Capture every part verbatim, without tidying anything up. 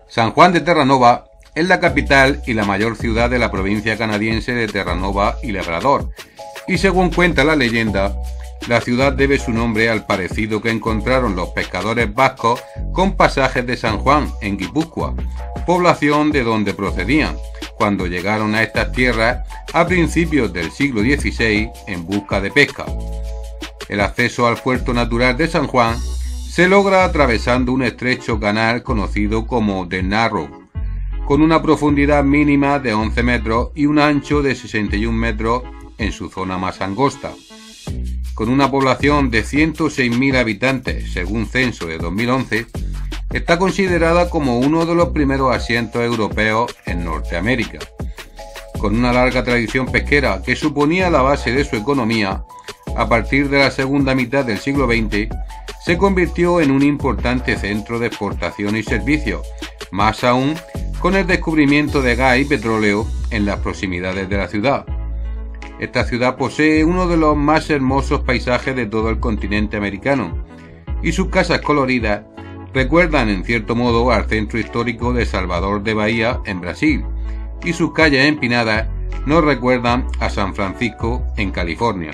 San Juan de Terranova es la capital y la mayor ciudad de la provincia canadiense de Terranova y Labrador, y según cuenta la leyenda, la ciudad debe su nombre al parecido que encontraron los pescadores vascos con pasajes de San Juan en Guipúzcoa, población de donde procedían, cuando llegaron a estas tierras a principios del siglo dieciséis en busca de pesca. El acceso al puerto natural de San Juan se logra atravesando un estrecho canal conocido como The Narrow, con una profundidad mínima de once metros y un ancho de sesenta y un metros en su zona más angosta. Con una población de ciento seis mil habitantes, según censo de dos mil once, está considerada como uno de los primeros asientos europeos en Norteamérica. Con una larga tradición pesquera que suponía la base de su economía, a partir de la segunda mitad del siglo veinte, se convirtió en un importante centro de exportación y servicios, más aún con el descubrimiento de gas y petróleo en las proximidades de la ciudad. Esta ciudad posee uno de los más hermosos paisajes de todo el continente americano, y sus casas coloridas recuerdan en cierto modo al centro histórico de Salvador de Bahía en Brasil, y sus calles empinadas nos recuerdan a San Francisco en California.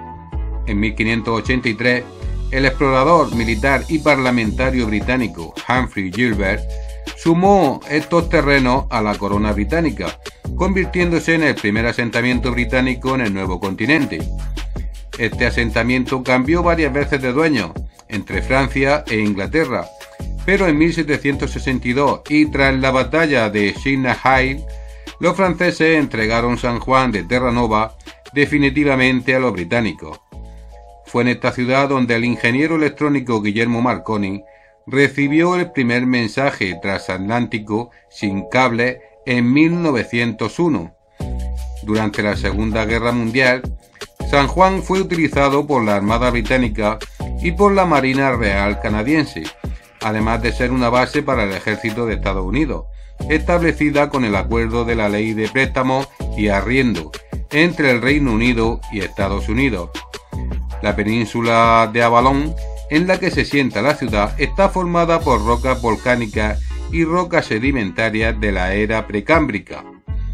En mil quinientos ochenta y tres, el explorador militar y parlamentario británico Humphrey Gilbert sumó estos terrenos a la corona británica, convirtiéndose en el primer asentamiento británico en el nuevo continente. Este asentamiento cambió varias veces de dueño entre Francia e Inglaterra, pero en mil setecientos sesenta y dos y tras la batalla de Signal Hill, los franceses entregaron San Juan de Terranova definitivamente a los británicos. Fue en esta ciudad donde el ingeniero electrónico Guillermo Marconi recibió el primer mensaje transatlántico sin cable en mil novecientos uno. Durante la Segunda Guerra Mundial, San Juan fue utilizado por la Armada Británica y por la Marina Real Canadiense, además de ser una base para el Ejército de Estados Unidos, establecida con el acuerdo de la Ley de Préstamos y Arriendo entre el Reino Unido y Estados Unidos. La península de Avalon, en la que se sienta la ciudad, está formada por rocas volcánicas y rocas sedimentarias de la era precámbrica.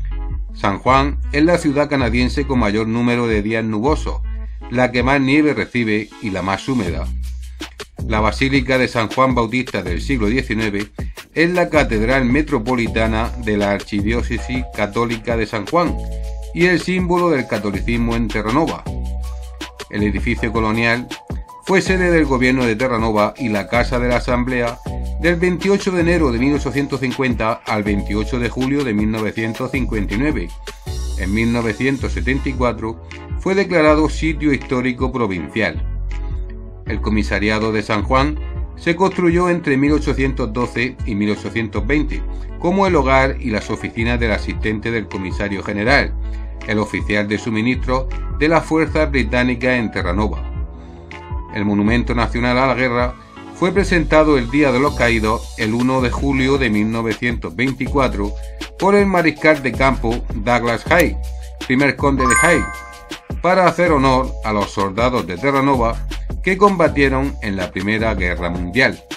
San Juan es la ciudad canadiense con mayor número de días nubosos, la que más nieve recibe y la más húmeda. La Basílica de San Juan Bautista del siglo diecinueve es la catedral metropolitana de la Archidiócesis Católica de San Juan y el símbolo del catolicismo en Terranova. El edificio colonial fue sede del gobierno de Terranova y la Casa de la Asamblea del veintiocho de enero de mil ochocientos cincuenta al veintiocho de julio de mil novecientos cincuenta y nueve. En mil novecientos setenta y cuatro fue declarado sitio histórico provincial. El comisariado de San Juan se construyó entre mil ochocientos doce y mil ochocientos veinte como el hogar y las oficinas del asistente del comisario general, el oficial de suministro de las fuerzas británicas en Terranova. El Monumento Nacional a la Guerra fue presentado el Día de los Caídos el primero de julio de mil novecientos veinticuatro por el mariscal de campo Douglas Haig, primer conde de Haig, para hacer honor a los soldados de Terranova que combatieron en la Primera Guerra Mundial.